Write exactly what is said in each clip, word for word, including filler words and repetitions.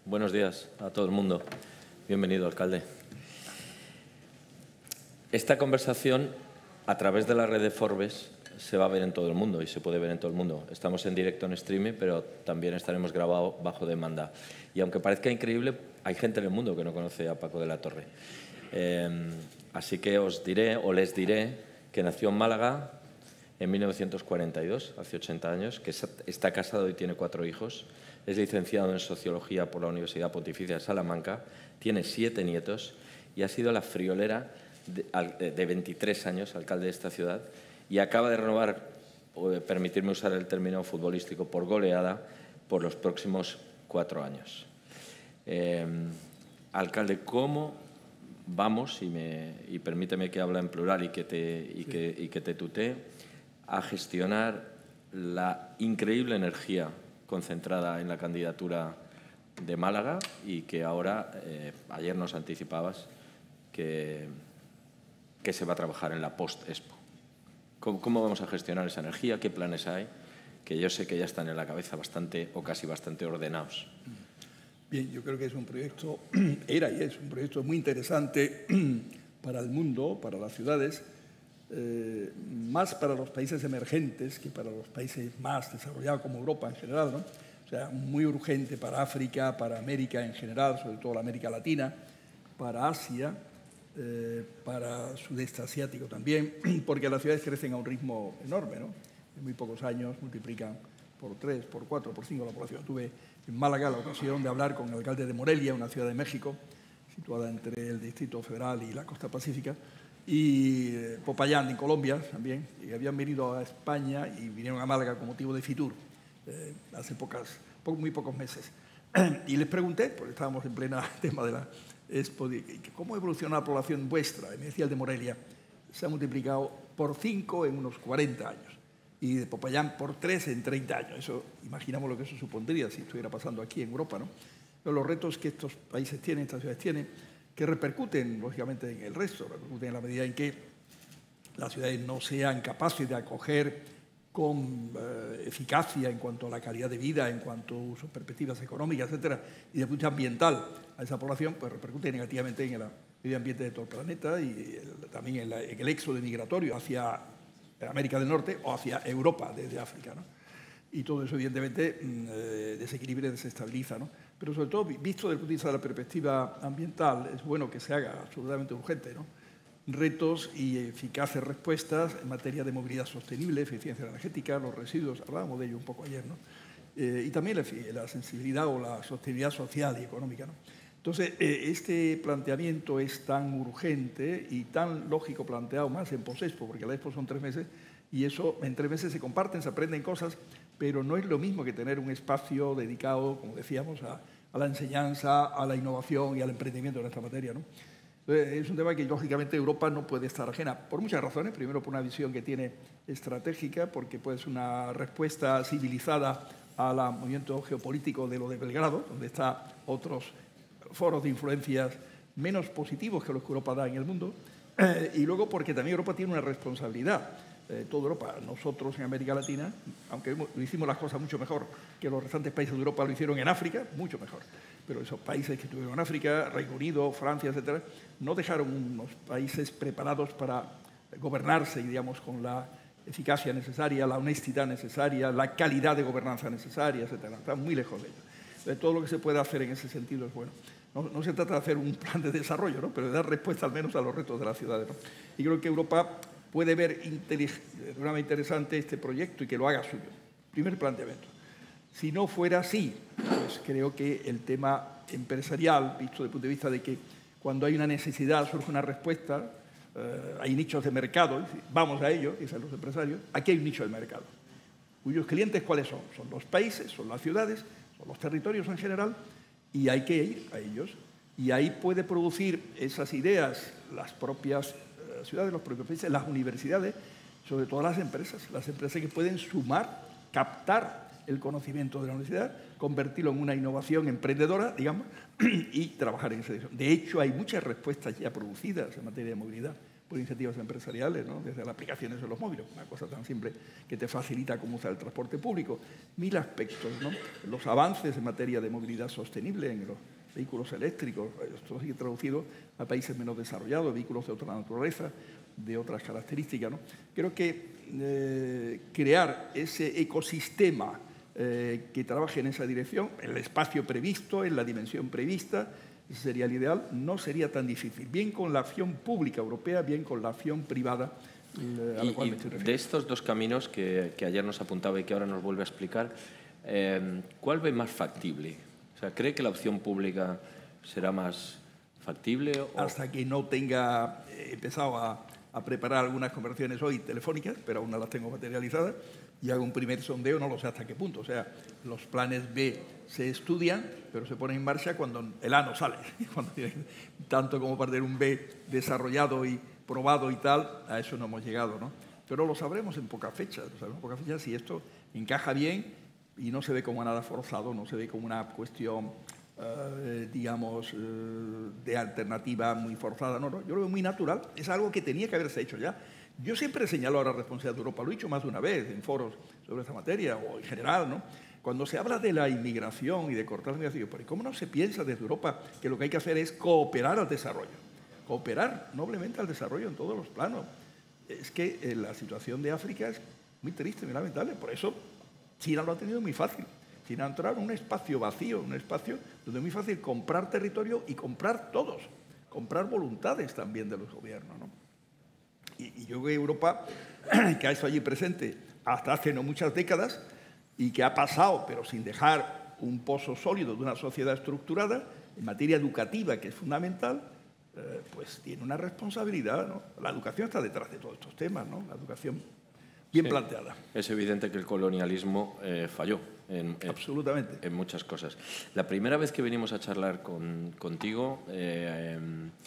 Buenos días a todo el mundo. Bienvenido, alcalde. Esta conversación, a través de la red de Forbes, se va a ver en todo el mundo y se puede ver en todo el mundo. Estamos en directo en streaming, pero también estaremos grabados bajo demanda. Y aunque parezca increíble, hay gente en el mundo que no conoce a Paco de la Torre. Eh, así que os diré, o les diré, que nació en Málaga en mil novecientos cuarenta y dos, hace ochenta años, que está casado y tiene cuatro hijos. Es licenciado en Sociología por la Universidad Pontificia de Salamanca, tiene siete nietos y ha sido la friolera de, de veintitrés años, alcalde de esta ciudad, y acaba de renovar, o de permitirme usar el término futbolístico, por goleada, por los próximos cuatro años. Eh, alcalde, ¿cómo vamos, y, me, y permíteme que hable en plural y que te, y que, y que te tutee, a gestionar la increíble energía concentrada en la candidatura de Málaga y que ahora, eh, ayer nos anticipabas que, que se va a trabajar en la post-Expo? ¿Cómo, ¿Cómo vamos a gestionar esa energía? ¿Qué planes hay? Que yo sé que ya están en la cabeza bastante o casi bastante ordenados. Bien, yo creo que es un proyecto, era y es un proyecto muy interesante para el mundo, para las ciudades, eh, más para los países emergentes que para los países más desarrollados como Europa en general, ¿no? O sea, muy urgente para África, para América en general, sobre todo la América Latina, para Asia, eh, para Sudeste Asiático también, porque las ciudades crecen a un ritmo enorme, ¿no? En muy pocos años multiplican por tres, por cuatro, por cinco la población. Tuve en Málaga la ocasión de hablar con el alcalde de Morelia, una ciudad de México, situada entre el Distrito Federal y la costa pacífica, y eh, Popayán, en Colombia, también, y habían venido a España y vinieron a Málaga con motivo de Fitur, eh, hace pocas, po muy pocos meses. Y les pregunté, porque estábamos en pleno tema de la Expo, de, ¿cómo evoluciona la población vuestra? Y me decía el de Morelia, se ha multiplicado por cinco en unos cuarenta años. Y de Popayán por tres en treinta años. Eso, imaginamos lo que eso supondría si estuviera pasando aquí en Europa, ¿no? Pero los retos que estos países tienen, estas ciudades tienen, que repercuten, lógicamente, en el resto, repercuten en la medida en que las ciudades no sean capaces de acoger con eh, eficacia en cuanto a la calidad de vida, en cuanto a sus perspectivas económicas, etcétera, y de punto ambiental a esa población, pues repercute negativamente en el medio ambiente de todo el planeta y el, también en, la, en el éxodo migratorio hacia América del Norte o hacia Europa desde África, ¿no? Y todo eso, evidentemente, eh, desequilibra y desestabiliza, ¿no? Pero sobre todo, visto desde el punto de vista de la perspectiva ambiental, es bueno que se haga absolutamente urgente, ¿no? Retos y eficaces respuestas en materia de movilidad sostenible, eficiencia energética, los residuos, hablábamos de ello un poco ayer, ¿no? Eh, y también la, la sensibilidad o la sostenibilidad social y económica, ¿no? Entonces, eh, este planteamiento es tan urgente y tan lógico planteado más en post-Expo, porque la Expo son tres meses y eso en tres meses se comparten, se aprenden cosas, pero no es lo mismo que tener un espacio dedicado, como decíamos, a, a la enseñanza, a la innovación y al emprendimiento en esta materia, ¿no? Entonces, es un tema que, lógicamente, Europa no puede estar ajena, por muchas razones. Primero, por una visión que tiene estratégica, porque puede ser una respuesta civilizada al movimiento geopolítico de lo de Belgrado, donde están otros foros de influencias menos positivos que los que Europa da en el mundo, eh, y luego porque también Europa tiene una responsabilidad, eh, toda Europa, nosotros en América Latina, aunque hemos, lo hicimos las cosas mucho mejor que los restantes países de Europa lo hicieron en África, mucho mejor, pero esos países que tuvieron en África, Reino Unido, Francia, etcétera, no dejaron unos países preparados para gobernarse, digamos, con la eficacia necesaria, la honestidad necesaria, la calidad de gobernanza necesaria, etcétera. Están muy lejos de ello. Entonces, todo lo que se puede hacer en ese sentido es bueno. No, no se trata de hacer un plan de desarrollo, ¿no? Pero de dar respuesta al menos a los retos de las ciudades, ¿no? Y creo que Europa puede ver de una manera interesante este proyecto y que lo haga suyo. Primer planteamiento. Si no fuera así, pues creo que el tema empresarial, visto desde el punto de vista de que cuando hay una necesidad surge una respuesta, eh, hay nichos de mercado, vamos a ello, dicen los empresarios, aquí hay un nicho de mercado. ¿Cuyos clientes cuáles son? Son los países, son las ciudades, son los territorios en general, y hay que ir a ellos. Y ahí puede producir esas ideas las propias eh, ciudades, los propios países, las universidades, sobre todo las empresas, las empresas que pueden sumar, captar el conocimiento de la universidad, convertirlo en una innovación emprendedora, digamos, y trabajar en esa dirección. De hecho, hay muchas respuestas ya producidas en materia de movilidad por iniciativas empresariales, ¿no? Desde las aplicaciones en los móviles, una cosa tan simple que te facilita cómo usar el transporte público. Mil aspectos, ¿no? Los avances en materia de movilidad sostenible en los vehículos eléctricos, esto sigue traducido a países menos desarrollados, vehículos de otra naturaleza, de otras características, ¿no? Creo que eh, crear ese ecosistema eh, que trabaje en esa dirección, en el espacio previsto, en la dimensión prevista, ese sería el ideal, no sería tan difícil. Bien con la acción pública europea, bien con la acción privada eh, a la y, cual y me estoy refiriendo. De estos dos caminos que, que ayer nos apuntaba y que ahora nos vuelve a explicar, eh, ¿cuál ve más factible? O sea, ¿cree que la opción pública será más factible? O... Hasta que no tenga eh, empezado a, a preparar algunas conversaciones hoy telefónicas, pero aún no las tengo materializadas, y hago un primer sondeo, no lo sé hasta qué punto. O sea, los planes B se estudian, pero se ponen en marcha cuando el A no sale. Cuando tiene tanto como para tener un B desarrollado y probado y tal, a eso no hemos llegado, ¿no? Pero lo sabremos en pocas fechas, lo sabremos en pocas fechas si esto encaja bien y no se ve como nada forzado, no se ve como una cuestión, eh, digamos, eh, de alternativa muy forzada. No, no, yo lo veo muy natural, es algo que tenía que haberse hecho ya. Yo siempre he señalado a la responsabilidad de Europa, lo he dicho más de una vez en foros sobre esta materia o en general, ¿no? Cuando se habla de la inmigración y de cortar la inmigración, ¿pero cómo no se piensa desde Europa que lo que hay que hacer es cooperar al desarrollo? Cooperar noblemente al desarrollo en todos los planos. Es que eh, la situación de África es muy triste, muy lamentable. Por eso China lo ha tenido muy fácil. China ha entrado en un espacio vacío, un espacio donde es muy fácil comprar territorio y comprar todos, comprar voluntades también de los gobiernos, ¿no? Y, y yo creo que Europa, que ha estado allí presente hasta hace no muchas décadas y que ha pasado, pero sin dejar un pozo sólido de una sociedad estructurada, en materia educativa, que es fundamental, eh, pues tiene una responsabilidad, ¿no? La educación está detrás de todos estos temas, ¿no? La educación bien sí, planteada. Es evidente que el colonialismo eh, falló en, en, Absolutamente. en muchas cosas. La primera vez que venimos a charlar con, contigo, eh, eh,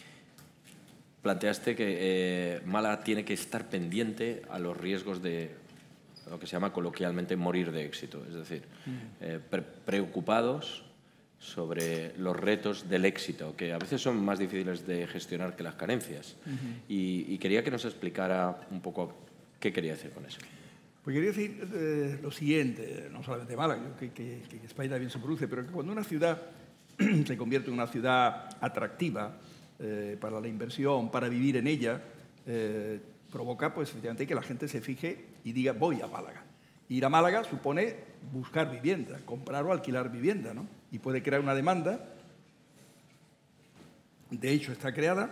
planteaste que eh, Málaga tiene que estar pendiente a los riesgos de lo que se llama coloquialmente morir de éxito, es decir, eh, pre preocupados sobre los retos del éxito, que a veces son más difíciles de gestionar que las carencias. Uh-huh. y, y quería que nos explicara un poco qué quería decir con eso. Pues quería decir eh, lo siguiente, no solamente Málaga, que, que, que España también se produce, pero que cuando una ciudad se convierte en una ciudad atractiva, Eh, para la inversión, para vivir en ella, eh, provoca pues efectivamente que la gente se fije y diga voy a Málaga. Ir a Málaga supone buscar vivienda, comprar o alquilar vivienda, ¿no? Y puede crear una demanda, de hecho está creada,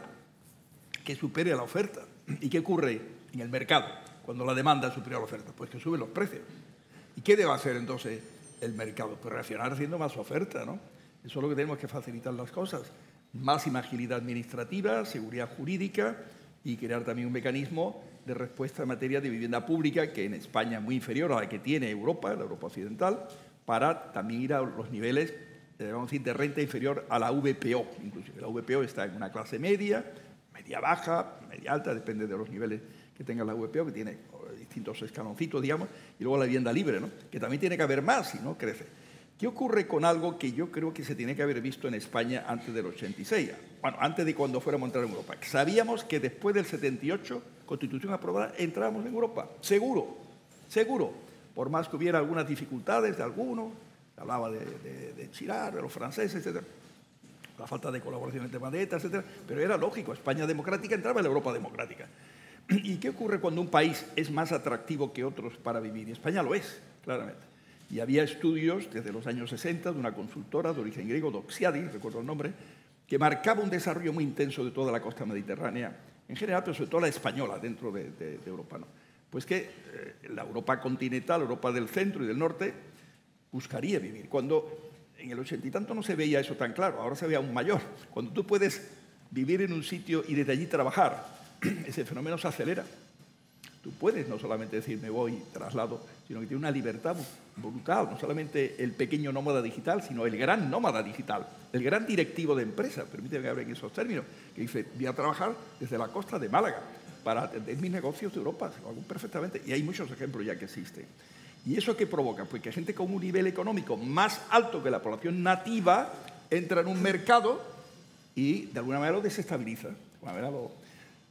que supere a la oferta. ¿Y qué ocurre en el mercado cuando la demanda supera a la oferta? Pues que suben los precios. ¿Y qué debe hacer entonces el mercado? Pues reaccionar haciendo más oferta, ¿no? Eso es lo que tenemos que facilitar las cosas. Máxima agilidad administrativa, seguridad jurídica y crear también un mecanismo de respuesta en materia de vivienda pública que en España es muy inferior a la que tiene Europa, la Europa occidental, para también ir a los niveles eh, vamos a decir, de renta inferior a la V P O. Inclusive la V P O está en una clase media, media baja, media alta, depende de los niveles que tenga la V P O, que tiene distintos escaloncitos, digamos, y luego la vivienda libre, ¿no? Que también tiene que haber más si no crece. ¿Qué ocurre con algo que yo creo que se tiene que haber visto en España antes del ochenta y seis? Bueno, antes de cuando fuéramos a entrar en Europa. Sabíamos que después del setenta y ocho, Constitución aprobada, entrábamos en Europa. Seguro, seguro. Por más que hubiera algunas dificultades de algunos, se hablaba de, de, de Chirac, de los franceses, etcétera. La falta de colaboración entre E T A, etcétera. Pero era lógico, España democrática entraba en la Europa democrática. ¿Y qué ocurre cuando un país es más atractivo que otros para vivir? Y España lo es, claramente. Y había estudios desde los años sesenta de una consultora de origen griego, Doxiadis, recuerdo el nombre, que marcaba un desarrollo muy intenso de toda la costa mediterránea, en general, pero sobre todo la española dentro de, de, de Europa, ¿no? Pues que eh, la Europa continental, Europa del centro y del norte, buscaría vivir. Cuando en el ochenta y tanto no se veía eso tan claro, ahora se ve aún mayor. Cuando tú puedes vivir en un sitio y desde allí trabajar, ese fenómeno se acelera. Tú puedes no solamente decir me voy, traslado, sino que tiene una libertad brutal, no solamente el pequeño nómada digital, sino el gran nómada digital, el gran directivo de empresa, permíteme que hable en esos términos, que dice, voy a trabajar desde la costa de Málaga para atender mis negocios de Europa, lo hago perfectamente, y hay muchos ejemplos ya que existen. ¿Y eso qué provoca? Pues que gente con un nivel económico más alto que la población nativa entra en un mercado y de alguna manera lo desestabiliza, de alguna manera lo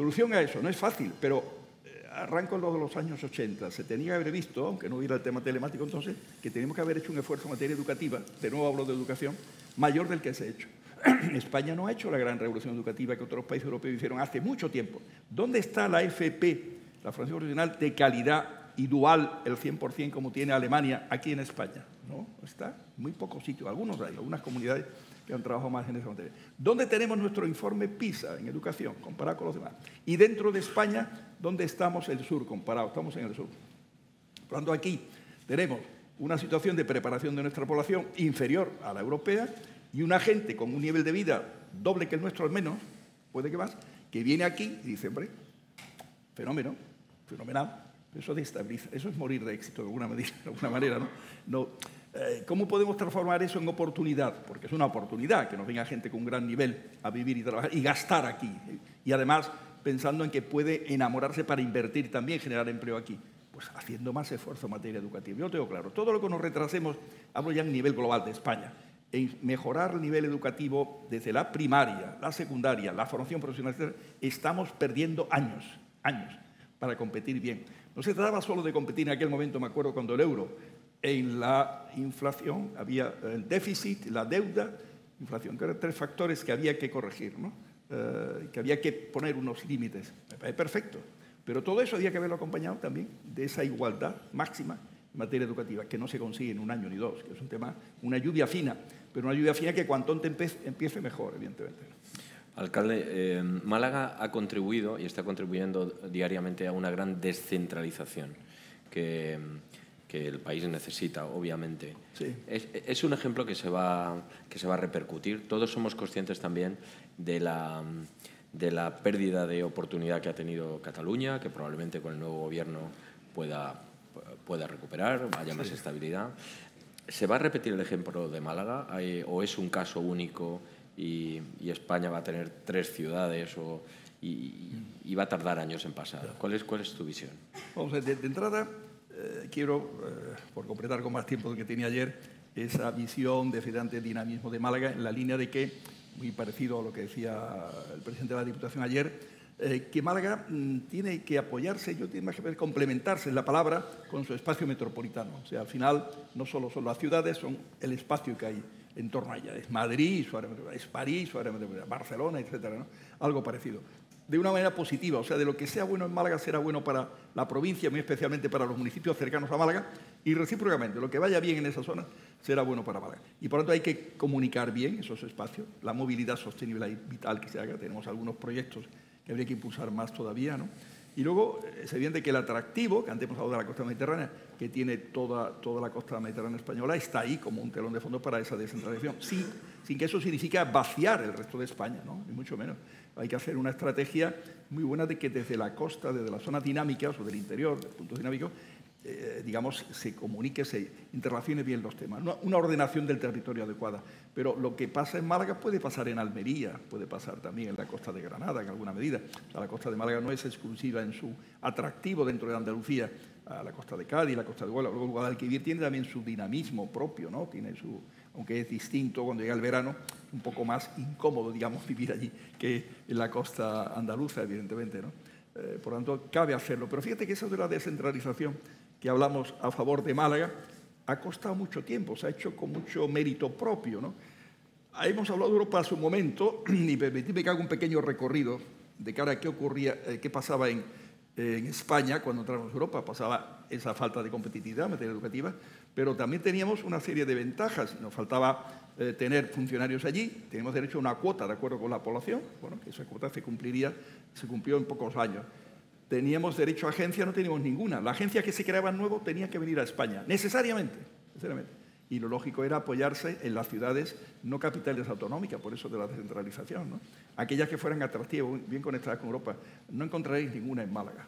Solución a eso, no es fácil, pero eh, arranco en los de los años ochenta. Se tenía que haber visto, aunque no hubiera el tema telemático entonces, que teníamos que haber hecho un esfuerzo en materia educativa, de nuevo hablo de educación, mayor del que se ha hecho. España no ha hecho la gran revolución educativa que otros países europeos hicieron hace mucho tiempo. ¿Dónde está la F P, la formación profesional de calidad y dual, el cien por cien como tiene Alemania, aquí en España? No, está en muy pocos sitios, algunos hay, algunas comunidades que han trabajado más en esa materia. ¿Dónde tenemos nuestro informe PISA en educación, comparado con los demás? Y dentro de España, ¿dónde estamos el sur comparado? Estamos en el sur. Por lo tanto, aquí tenemos una situación de preparación de nuestra población inferior a la europea y una gente con un nivel de vida doble que el nuestro al menos, puede que más, que viene aquí y dice, hombre, fenómeno, fenomenal, eso destabiliza, eso es morir de éxito de alguna, medida, de alguna manera, ¿no? no eh, ¿Cómo podemos transformar eso en oportunidad? Porque es una oportunidad que nos venga gente con un gran nivel a vivir y trabajar y gastar aquí. Y además pensando en que puede enamorarse para invertir también, generar empleo aquí. Pues haciendo más esfuerzo en materia educativa. Yo lo tengo claro, todo lo que nos retrasemos, hablo ya en nivel global de España, en mejorar el nivel educativo desde la primaria, la secundaria, la formación profesional, etcétera, estamos perdiendo años, años, para competir bien. No se trataba solo de competir en aquel momento, me acuerdo, cuando el euro, en la inflación, había el déficit, la deuda, inflación, que eran tres factores que había que corregir, ¿no? eh, que había que poner unos límites. Me parece perfecto, pero todo eso había que haberlo acompañado también de esa igualdad máxima en materia educativa, que no se consigue en un año ni dos, que es un tema, una lluvia fina, pero una lluvia fina que cuanto antes empiece mejor, evidentemente. Alcalde, eh, Málaga ha contribuido y está contribuyendo diariamente a una gran descentralización que, que el país necesita, obviamente. Sí. Es, es un ejemplo que se, va, que se va a repercutir. Todos somos conscientes también de la, de la pérdida de oportunidad que ha tenido Cataluña, que probablemente con el nuevo gobierno pueda, pueda recuperar, haya más sí. estabilidad. ¿Se va a repetir el ejemplo de Málaga hay, o es un caso único y, y España va a tener tres ciudades o, y, y va a tardar años en pasar? ¿Cuál es, cuál es tu visión? Vamos a ver, de, de entrada, eh, quiero, eh, por completar con más tiempo del que tenía ayer, esa visión de ese dinamismo de Málaga en la línea de que, muy parecido a lo que decía el presidente de la Diputación ayer, Eh, que Málaga mm, tiene que apoyarse, yo tiene más que ver, complementarse en la palabra con su espacio metropolitano. O sea, al final no solo son las ciudades, son el espacio que hay en torno a ella. Es Madrid, su área metropolitana, es París, su área metropolitana, Barcelona, etcétera, ¿no? Algo parecido. De una manera positiva, o sea, de lo que sea bueno en Málaga será bueno para la provincia, muy especialmente para los municipios cercanos a Málaga, y recíprocamente, lo que vaya bien en esa zona será bueno para Málaga. Y por lo tanto hay que comunicar bien esos espacios, la movilidad sostenible y vital que se haga. Tenemos algunos proyectos que habría que impulsar más todavía, ¿no? Y luego es evidente que el atractivo, que antes hemos hablado de la costa mediterránea, que tiene toda, toda la costa mediterránea española, está ahí como un telón de fondo para esa descentralización, sin, sin que eso signifique vaciar el resto de España, ¿no? Ni mucho menos. Hay que hacer una estrategia muy buena de que desde la costa, desde las zonas dinámicas o del interior, del punto dinámico, eh, digamos, se comunique, se interrelacione bien los temas. Una, una ordenación del territorio adecuada. Pero lo que pasa en Málaga puede pasar en Almería, puede pasar también en la costa de Granada, en alguna medida. O sea, la costa de Málaga no es exclusiva en su atractivo dentro de Andalucía. A la costa de Cádiz, la costa de Huelva, luego Guadalquivir tiene también su dinamismo propio, ¿no? Tiene su, aunque es distinto cuando llega el verano, un poco más incómodo, digamos, vivir allí que en la costa andaluza, evidentemente, ¿no? Eh, por lo tanto, cabe hacerlo. Pero fíjate que eso de la descentralización que hablamos a favor de Málaga ha costado mucho tiempo, se ha hecho con mucho mérito propio, ¿no? Hemos hablado de Europa hace un momento y permitidme que haga un pequeño recorrido de cara a qué ocurría, eh, qué pasaba en, eh, en España cuando entramos a Europa. Pasaba esa falta de competitividad en materia educativa, pero también teníamos una serie de ventajas. Nos faltaba eh, tener funcionarios allí, teníamos derecho a una cuota de acuerdo con la población, bueno, que esa cuota se cumpliría, se cumplió en pocos años. Teníamos derecho a agencia, no teníamos ninguna. La agencia que se creaba nuevo tenía que venir a España, necesariamente, necesariamente. Y lo lógico era apoyarse en las ciudades no capitales autonómicas, por eso de la descentralización, ¿no? Aquellas que fueran atractivas, bien conectadas con Europa. No encontraréis ninguna en Málaga.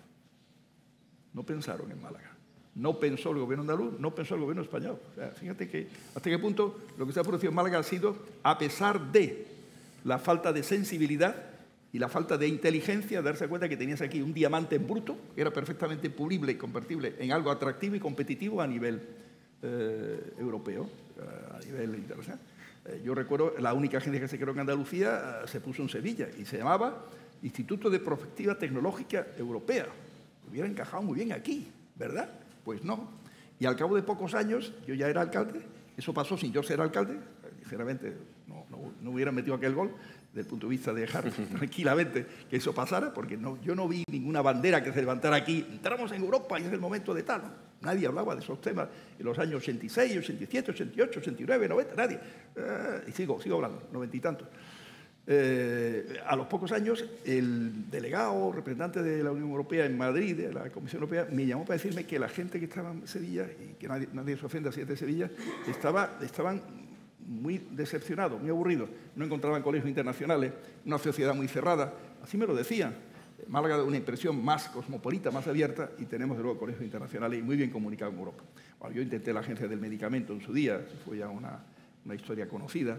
No pensaron en Málaga. No pensó el gobierno andaluz, no pensó el gobierno español. O sea, fíjate que hasta qué punto lo que se ha producido en Málaga ha sido, a pesar de la falta de sensibilidad y la falta de inteligencia, darse cuenta que tenías aquí un diamante en bruto, que era perfectamente pulible y convertible en algo atractivo y competitivo a nivel eh, europeo, a nivel internacional. Eh, yo recuerdo, la única agencia que se creó en Andalucía eh, se puso en Sevilla y se llamaba Instituto de Prospectiva Tecnológica Europea. Hubiera encajado muy bien aquí, ¿verdad? Pues no. Y al cabo de pocos años, yo ya era alcalde, eso pasó sin yo ser alcalde, sinceramente no, no, no hubiera metido aquel gol, desde el punto de vista de dejar tranquilamente que eso pasara, porque no, yo no vi ninguna bandera que se levantara aquí, entramos en Europa y es el momento de tal, ¿no? Nadie hablaba de esos temas en los años ochenta y seis, ochenta y siete, ochenta y ocho, ochenta y nueve, noventa, nadie. Eh, y sigo, sigo hablando, noventa y tantos. Eh, a los pocos años, el delegado, representante de la Unión Europea en Madrid, de la Comisión Europea, me llamó para decirme que la gente que estaba en Sevilla, y que nadie, nadie se ofenda si es de Sevilla, estaba, estaban muy decepcionados, muy aburridos. No encontraban colegios internacionales, una sociedad muy cerrada. Así me lo decían. Málaga da una impresión más cosmopolita, más abierta, y tenemos de luego colegios internacionales y muy bien comunicados en Europa. Bueno, yo intenté la Agencia del Medicamento en su día, fue ya una, una historia conocida.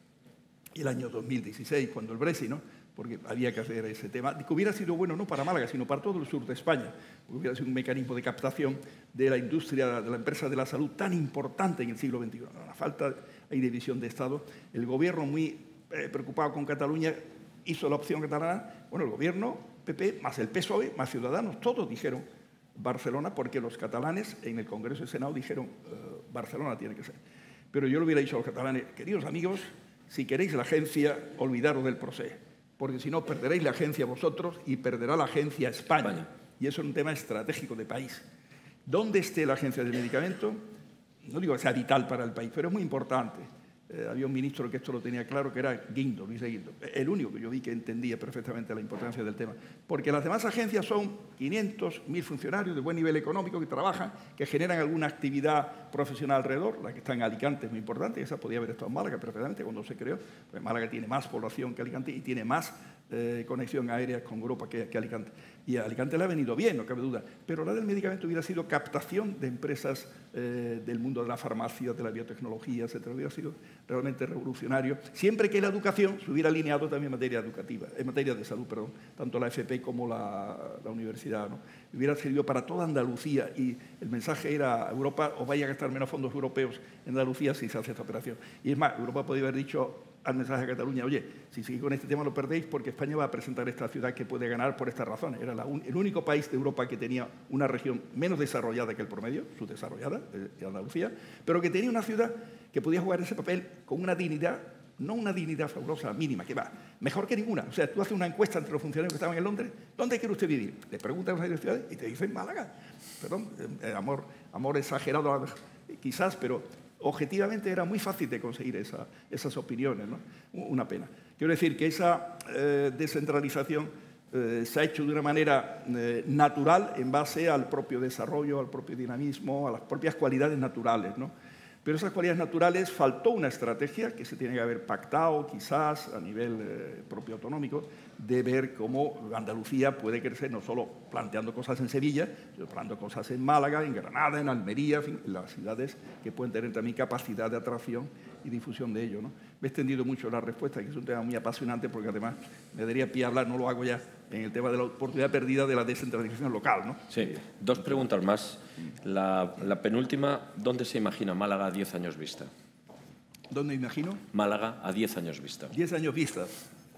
Y el año dos mil dieciséis, cuando el Brexit, ¿no? Porque había que hacer ese tema, que hubiera sido bueno no para Málaga, sino para todo el sur de España, porque hubiera sido un mecanismo de captación de la industria, de la empresa de la salud tan importante en el siglo veintiuno. La falta hay de visión de Estado. El gobierno, muy eh, preocupado con Cataluña, hizo la opción catalana. Bueno, el gobierno, P P, más el P S O E, más Ciudadanos, todos dijeron Barcelona, porque los catalanes en el Congreso y Senado dijeron uh, Barcelona tiene que ser. Pero yo le hubiera dicho a los catalanes, queridos amigos, si queréis la agencia, olvidaros del procés, porque si no perderéis la agencia vosotros y perderá la agencia España. España. Y eso es un tema estratégico de país. ¿Dónde esté la agencia del medicamento? No digo que sea vital para el país, pero es muy importante. Eh, había un ministro que esto lo tenía claro, que era Guindo, Luis de Guindo. El único que yo vi que entendía perfectamente la importancia del tema. Porque las demás agencias son quinientos, mil funcionarios de buen nivel económico que trabajan, que generan alguna actividad profesional alrededor. La que está en Alicante es muy importante, esa podía haber estado en Málaga perfectamente cuando se creó. Pues Málaga tiene más población que Alicante y tiene más eh, conexión aérea con Europa que, que Alicante. Y a Alicante le ha venido bien, no cabe duda. Pero la del medicamento hubiera sido captación de empresas eh, del mundo de la farmacia, de la biotecnología, etcétera. Hubiera sido realmente revolucionario, siempre que la educación se hubiera alineado también en materia educativa, en materia de salud, perdón, tanto la F P como la, la universidad, ¿no? Hubiera servido para toda Andalucía y el mensaje era Europa, os vaya a gastar menos fondos europeos en Andalucía si se hace esta operación. Y es más, Europa podría haber dicho al mensaje a Cataluña, oye, si seguís con este tema lo perdéis porque España va a presentar esta ciudad que puede ganar por estas razones. Era la un, el único país de Europa que tenía una región menos desarrollada que el promedio, subdesarrollada, de Andalucía, pero que tenía una ciudad que podía jugar ese papel con una dignidad, no una dignidad fabulosa, mínima, que va, mejor que ninguna. O sea, tú haces una encuesta entre los funcionarios que estaban en Londres, ¿dónde quiere usted vivir? Le preguntan a las ciudades y te dicen Málaga. Perdón, eh, amor, amor exagerado quizás, pero objetivamente era muy fácil de conseguir esa, esas opiniones, ¿no? Una pena. Quiero decir que esa eh, descentralización eh, se ha hecho de una manera eh, natural en base al propio desarrollo, al propio dinamismo, a las propias cualidades naturales, ¿no? Pero esas cualidades naturales faltó una estrategia que se tiene que haber pactado, quizás, a nivel eh, propio autonómico, de ver cómo Andalucía puede crecer, no solo planteando cosas en Sevilla, sino planteando cosas en Málaga, en Granada, en Almería, en fin, en las ciudades que pueden tener también capacidad de atracción y difusión de ello, ¿no? Me he extendido mucho la respuesta, que es un tema muy apasionante, porque además me daría pie a hablar, no lo hago ya, en el tema de la oportunidad perdida de la descentralización local, ¿no? Sí, dos preguntas más. La, la penúltima, ¿dónde se imagina Málaga a diez años vista? ¿Dónde imagino? Málaga a diez años vista. diez años vista.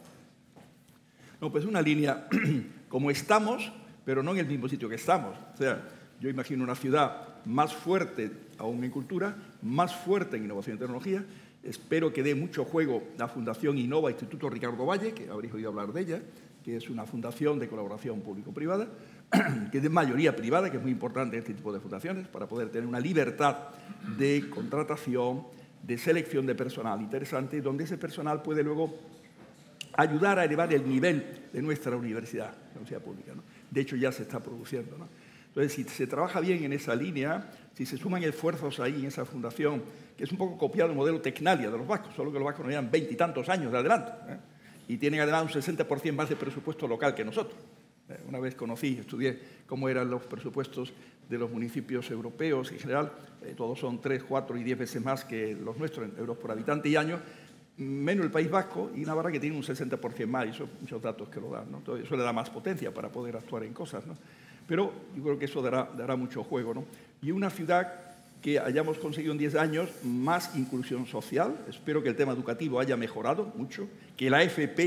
No, pues una línea como estamos, pero no en el mismo sitio que estamos. O sea, yo imagino una ciudad más fuerte aún en cultura, más fuerte en innovación y tecnología. Espero que dé mucho juego la Fundación Innova Instituto Ricardo Valle, que habréis oído hablar de ella, que es una fundación de colaboración público-privada, que es de mayoría privada, que es muy importante este tipo de fundaciones, para poder tener una libertad de contratación, de selección de personal interesante, donde ese personal puede luego ayudar a elevar el nivel de nuestra universidad, la universidad pública, ¿no? De hecho, ya se está produciendo, ¿no? Entonces, si se trabaja bien en esa línea, si se suman esfuerzos ahí en esa fundación, que es un poco copiado el modelo Tecnalia de los vascos, solo que los vascos nos llevan veintitantos años de adelanto, ¿eh? Y tienen además un sesenta por ciento más de presupuesto local que nosotros. Eh, una vez conocí, estudié cómo eran los presupuestos de los municipios europeos en general, eh, todos son tres, cuatro y diez veces más que los nuestros en euros por habitante y año, menos el País Vasco y Navarra, que tiene un sesenta por ciento más, y eso muchos datos que lo dan, ¿no? Entonces, eso le da más potencia para poder actuar en cosas, ¿no? Pero yo creo que eso dará, dará mucho juego, ¿no? Y una ciudad que hayamos conseguido en diez años más inclusión social. Espero que el tema educativo haya mejorado mucho, que la F P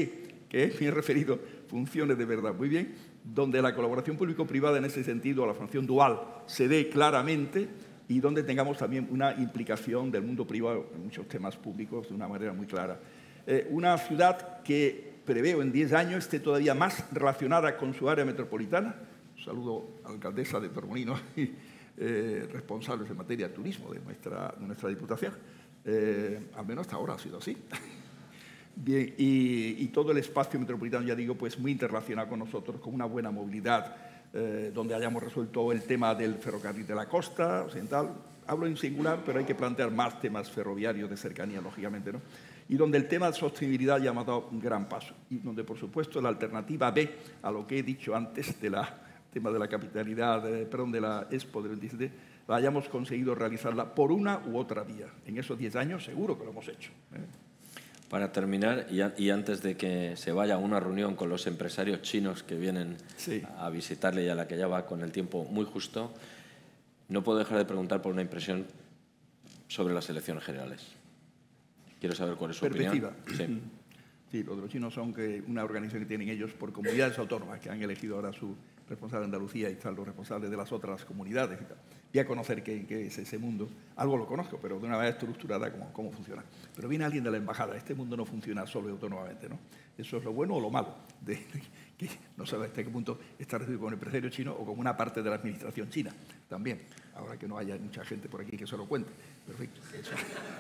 que es bien referido, funcione de verdad muy bien, donde la colaboración público-privada en ese sentido, la función dual, se ve claramente y donde tengamos también una implicación del mundo privado en muchos temas públicos de una manera muy clara. Eh, una ciudad que preveo en diez años esté todavía más relacionada con su área metropolitana. Un saludo a la alcaldesa de Torremolinos, eh, responsables en materia de turismo de nuestra, de nuestra Diputación. Eh, al menos hasta ahora ha sido así. Bien, y, y todo el espacio metropolitano, ya digo, pues muy interrelacionado con nosotros, con una buena movilidad, eh, donde hayamos resuelto el tema del ferrocarril de la costa occidental. Hablo en singular, pero hay que plantear más temas ferroviarios de cercanía, lógicamente, ¿no? Y donde el tema de sostenibilidad ya ha dado un gran paso. Y donde, por supuesto, la alternativa B a lo que he dicho antes del tema de la capitalidad, de, perdón, de la Expo del veintisiete, la hayamos conseguido realizarla por una u otra vía. En esos diez años seguro que lo hemos hecho, ¿eh? Para terminar, y, a, y antes de que se vaya a una reunión con los empresarios chinos que vienen sí. a visitarle y a la que ya va con el tiempo muy justo, no puedo dejar de preguntar por una impresión sobre las elecciones generales. Quiero saber cuál es su Perspectiva. opinión. Sí. Sí, los de los chinos son que una organización que tienen ellos por comunidades autónomas, que han elegido ahora su responsable de Andalucía y están los responsables de las otras comunidades y tal. Y a conocer qué, qué es ese mundo. Algo lo conozco, pero de una manera estructurada cómo, cómo funciona. Pero viene alguien de la embajada. Este mundo no funciona solo y autónomamente, ¿no? Eso es lo bueno o lo malo. De, de, que no sabe hasta qué punto está recibido con el empresario chino o con una parte de la administración china. También. Ahora que no haya mucha gente por aquí que se lo cuente. Perfecto. Eso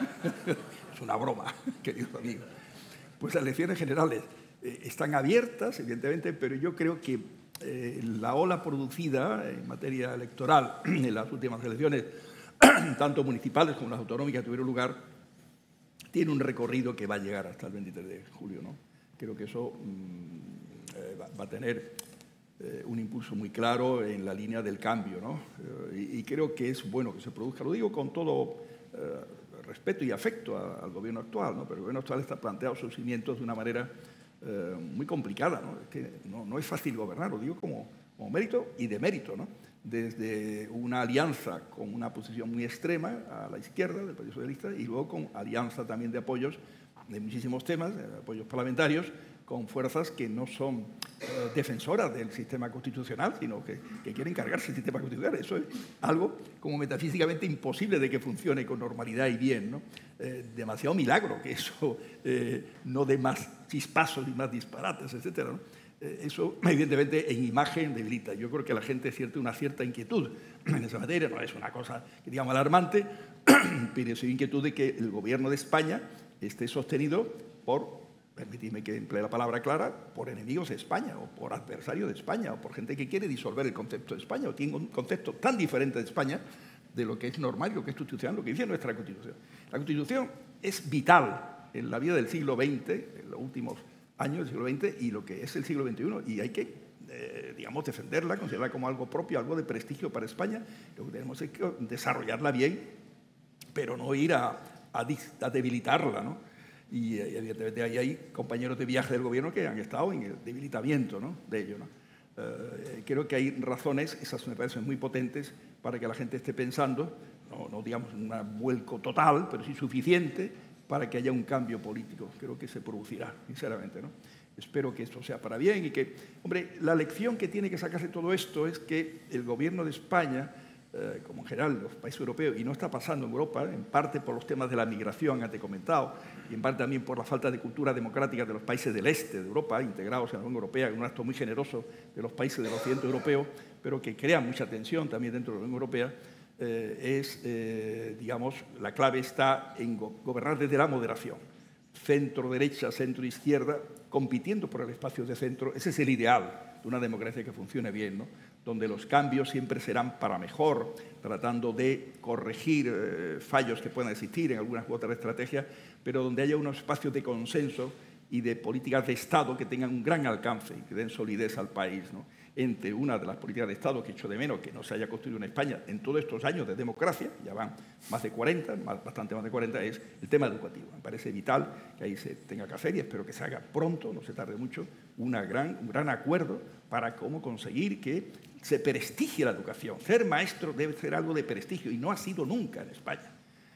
es una broma, queridos amigos. Pues las elecciones generales eh, están abiertas, evidentemente, pero yo creo que eh, la ola producida en materia electoral en las últimas elecciones, tanto municipales como las autonómicas que tuvieron lugar, tiene un recorrido que va a llegar hasta el veintitrés de julio, ¿no? Creo que eso mmm, eh, va, va a tener eh, un impulso muy claro en la línea del cambio, ¿no? Eh, y, y creo que es bueno que se produzca. Lo digo con todo eh, respeto y afecto a, al gobierno actual, ¿no? Pero el gobierno actual está planteado sus cimientos de una manera eh, muy complicada, ¿no? Es que no, no es fácil gobernar, lo digo como, como mérito y demérito, ¿no? Desde una alianza con una posición muy extrema a la izquierda del Partido Socialista y luego con alianza también de apoyos de muchísimos temas, de apoyos parlamentarios, con fuerzas que no son eh, defensoras del sistema constitucional, sino que, que quieren cargarse el sistema constitucional. Eso es algo como metafísicamente imposible de que funcione con normalidad y bien, ¿no? Eh, demasiado milagro que eso eh, no dé más chispazos y más disparates, etcétera, ¿no? Eh, eso, evidentemente, en imagen debilita. Yo creo que la gente siente una cierta inquietud en esa materia. No es una cosa que digamos alarmante, pero es inquietud de que el gobierno de España esté sostenido por, permitidme que emplee la palabra clara, por enemigos de España o por adversarios de España o por gente que quiere disolver el concepto de España o tiene un concepto tan diferente de España de lo que es normal y lo que es constitucional, lo que dice nuestra Constitución. La Constitución es vital en la vida del siglo veinte, en los últimos años del siglo veinte y lo que es el siglo veintiuno, y hay que, eh, digamos, defenderla, considerarla como algo propio, algo de prestigio para España. Lo que tenemos es que desarrollarla bien, pero no ir a, a, a debilitarla, ¿no? Y evidentemente ahí hay compañeros de viaje del gobierno que han estado en el debilitamiento, ¿no?, de ello, ¿no? Eh, creo que hay razones, esas me parecen muy potentes, para que la gente esté pensando, no, no digamos un vuelco total, pero sí suficiente para que haya un cambio político. Creo que se producirá, sinceramente, ¿no? Espero que esto sea para bien y que, hombre, la lección que tiene que sacarse todo esto es que el gobierno de España, Eh, como en general los países europeos, y no está pasando en Europa, en parte por los temas de la migración, antes comentado, y en parte también por la falta de cultura democrática de los países del este de Europa, integrados en la Unión Europea, en un acto muy generoso de los países del occidente europeo, pero que crea mucha tensión también dentro de la Unión Europea, eh, es, eh, digamos, la clave está en go gobernar desde la moderación. Centro-derecha, centro-izquierda, compitiendo por el espacio de centro. Ese es el ideal de una democracia que funcione bien, ¿no? Donde los cambios siempre serán para mejor, tratando de corregir eh, fallos que puedan existir en algunas u otras estrategias, pero donde haya unos espacios de consenso y de políticas de Estado que tengan un gran alcance y que den solidez al país, ¿no? Entre una de las políticas de Estado que echo de menos que no se haya construido en España en todos estos años de democracia, ya van más de cuarenta, más, bastante más de cuarenta, es el tema educativo. Me parece vital que ahí se tenga que hacer y espero que se haga pronto, no se tarde mucho, una gran, un gran acuerdo para cómo conseguir que se prestigie la educación. Ser maestro debe ser algo de prestigio y no ha sido nunca en España.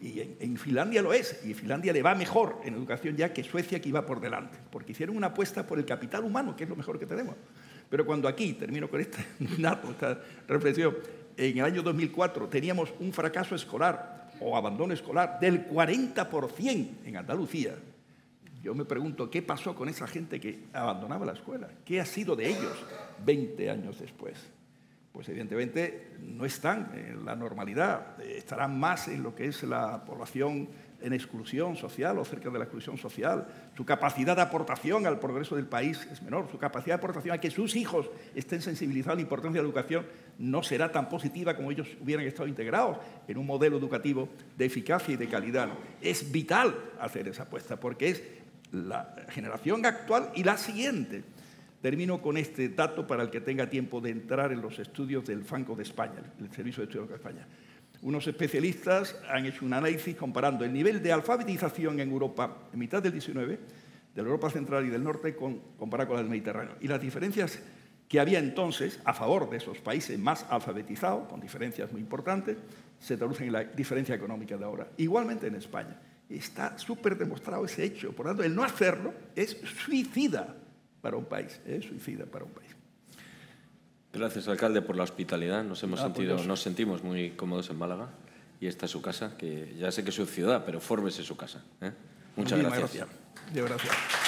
Y en, en Finlandia lo es, y Finlandia le va mejor en educación ya que Suecia, que iba por delante, porque hicieron una apuesta por el capital humano, que es lo mejor que tenemos. Pero cuando aquí, termino con este dato, esta reflexión, en el año dos mil cuatro teníamos un fracaso escolar o abandono escolar del cuarenta por ciento en Andalucía, yo me pregunto qué pasó con esa gente que abandonaba la escuela, qué ha sido de ellos veinte años después. Pues evidentemente no están en la normalidad, estarán más en lo que es la población en exclusión social o cerca de la exclusión social. Su capacidad de aportación al progreso del país es menor, su capacidad de aportación a que sus hijos estén sensibilizados a la importancia de la educación no será tan positiva como ellos hubieran estado integrados en un modelo educativo de eficacia y de calidad. Es vital hacer esa apuesta porque es la generación actual y la siguiente. Termino con este dato para el que tenga tiempo de entrar en los estudios del Banco de España, el Servicio de Estudios de España. Unos especialistas han hecho un análisis comparando el nivel de alfabetización en Europa en mitad del diecinueve, de la Europa Central y del Norte, con, comparado con la del Mediterráneo. Y las diferencias que había entonces a favor de esos países más alfabetizados, con diferencias muy importantes, se traducen en la diferencia económica de ahora. Igualmente en España. Está súper demostrado ese hecho. Por lo tanto, el no hacerlo es suicida para un país, es suicida para un país. Gracias, alcalde, por la hospitalidad. Nos hemos Ah, sentido, pues nos sentimos muy cómodos en Málaga y esta es su casa, que ya sé que es su ciudad, pero Forbes es su casa, ¿eh? Muchas gracias. Gracias. De gracias.